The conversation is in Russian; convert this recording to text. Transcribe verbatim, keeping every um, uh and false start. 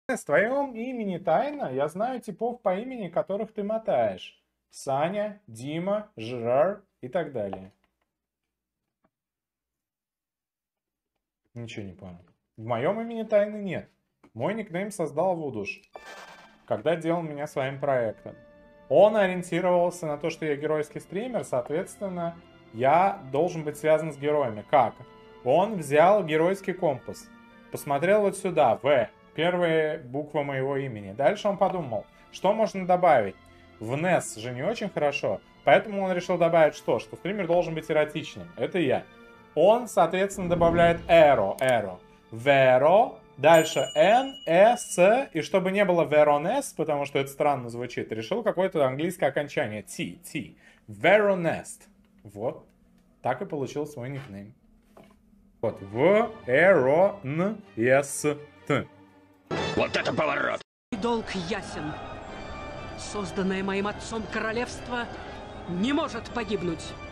В твоем имени тайна. Я знаю типов по имени, которых ты мотаешь. Саня, Дима, Жерар и так далее. Ничего не понял. В моем имени тайны нет. Мой никнейм создал Вудуш, когда делал меня своим проектом. Он ориентировался на то, что я геройский стример, соответственно, я должен быть связан с героями. Как? Он взял геройский компас, посмотрел вот сюда, В, первые буквы моего имени. Дальше он подумал, что можно добавить. В Нес же не очень хорошо, поэтому он решил добавить что? Что стример должен быть эротичным. Это я. Он, соответственно, добавляет эро, эро. Веро, дальше Н, Э, С, и чтобы не было Veronest, потому что это странно звучит, решил какое-то английское окончание. T, T. Veronest. Вот. Так и получил свой никнейм. Вот. В, Эро, Н, С, Т. Вот это поворот! Долг ясен. Созданное моим отцом королевство не может погибнуть.